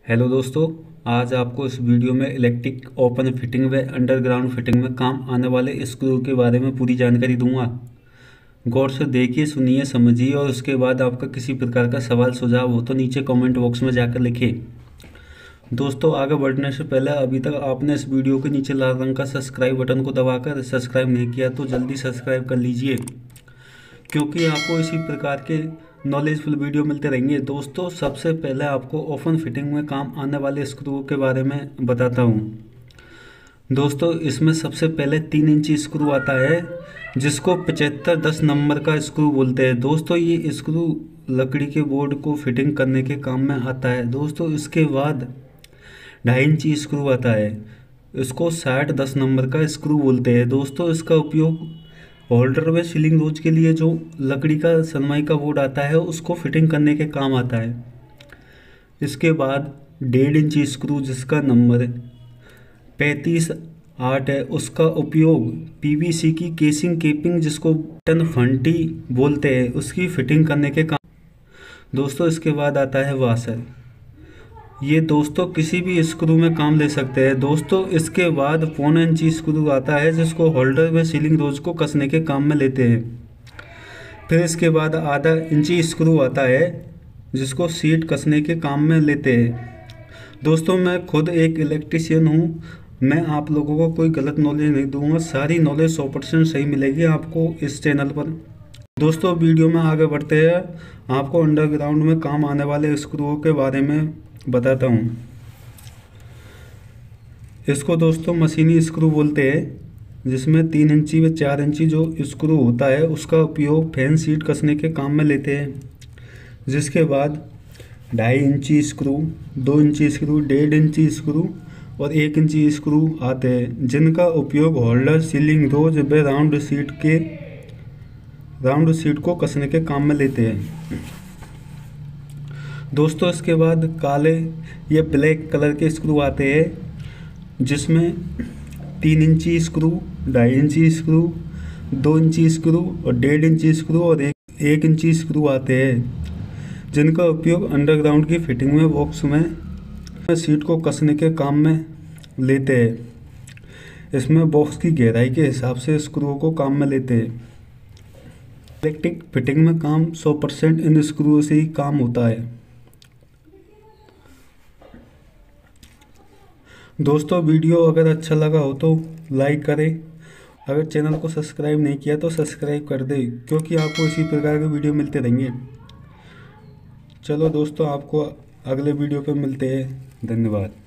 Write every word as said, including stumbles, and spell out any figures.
Hello दोस्तों, आज आपको इस वीडियो में इलेक्ट्रिक ओपन फिटिंग व अंडरग्राउंड फिटिंग में काम आने वाले स्क्रू के बारे में पूरी जानकारी दूंगा। गौर से देखिए, सुनिए, समझिए और उसके बाद आपका किसी प्रकार का सवाल सुझाव हो तो नीचे कमेंट बॉक्स में जाकर लिखिए। दोस्तों, आगे बढ़ने से पहले अभी तक आपने इस वीडियो के नीचे लाल रंग का सब्सक्राइब बटन को दबाकर सब्सक्राइब नहीं किया तो जल्दी सब्सक्राइब कर लीजिए, क्योंकि आपको इसी प्रकार के नॉलेजफुल वीडियो मिलते रहेंगे। दोस्तों, सबसे पहले आपको ओपन फिटिंग में काम आने वाले स्क्रू के बारे में बताता हूँ। दोस्तों, इसमें सबसे पहले तीन इंची स्क्रू आता है, जिसको पचहत्तर दस नंबर का स्क्रू बोलते हैं। दोस्तों, ये स्क्रू लकड़ी के बोर्ड को फिटिंग करने के काम में आता है। दोस्तों, इसके बाद ढाई इंची स्क्रू आता है, इसको साठ दस नंबर का स्क्रू बोलते हैं। दोस्तों, इसका उपयोग होल्डर व सीलिंग रोज के लिए जो लकड़ी का सनमाई का बोर्ड आता है उसको फिटिंग करने के काम आता है। इसके बाद डेढ़ इंची स्क्रू, जिसका नंबर पैंतीस आठ है, उसका उपयोग पीवीसी की केसिंग केपिंग, जिसको बटन फंटी बोलते हैं, उसकी फिटिंग करने के काम। दोस्तों, इसके बाद आता है वाशर। ये दोस्तों किसी भी स्क्रू में काम ले सकते हैं। दोस्तों, इसके बाद पौने इंची स्क्रू आता है, जिसको होल्डर में सीलिंग रोज को कसने के काम में लेते हैं। फिर इसके बाद आधा इंची स्क्रू आता है, जिसको सीट कसने के काम में लेते हैं। दोस्तों, मैं खुद एक इलेक्ट्रीशियन हूँ, मैं आप लोगों को कोई गलत नॉलेज नहीं दूंगा, सारी नॉलेज सौ परसेंट सही मिलेगी आपको इस चैनल पर। दोस्तों, वीडियो में आगे बढ़ते हैं, आपको अंडरग्राउंड में काम आने वाले स्क्रूओं के बारे में बताता हूँ। इसको दोस्तों मशीनी स्क्रू बोलते हैं, जिसमें तीन इंची व चार इंची जो स्क्रू होता है उसका उपयोग फैन सीट कसने के काम में लेते हैं। जिसके बाद ढाई इंची स्क्रू, दो इंची स्क्रू, डेढ़ इंची स्क्रू और एक इंची स्क्रू आते हैं, जिनका उपयोग होल्डर, सीलिंग रोज व राउंड सीट के राउंड सीट को कसने के काम में लेते हैं। दोस्तों, इसके बाद काले या ब्लैक कलर के स्क्रू आते हैं, जिसमें तीन इंची स्क्रू, ढाई इंची स्क्रू, दो इंची स्क्रू और डेढ़ इंची स्क्रू और एक एक इंची स्क्रू आते हैं, जिनका उपयोग अंडरग्राउंड की फिटिंग में बॉक्स में सीट को कसने के काम में लेते हैं। इसमें बॉक्स की गहराई के हिसाब से स्क्रूओं को काम में लेते हैं। इलेक्ट्रिक फिटिंग में काम सौ परसेंट इन स्क्रूओं से ही काम होता है। दोस्तों, वीडियो अगर अच्छा लगा हो तो लाइक करें, अगर चैनल को सब्सक्राइब नहीं किया तो सब्सक्राइब कर दें, क्योंकि आपको इसी प्रकार के वीडियो मिलते रहेंगे। चलो दोस्तों, आपको अगले वीडियो पे मिलते हैं। धन्यवाद।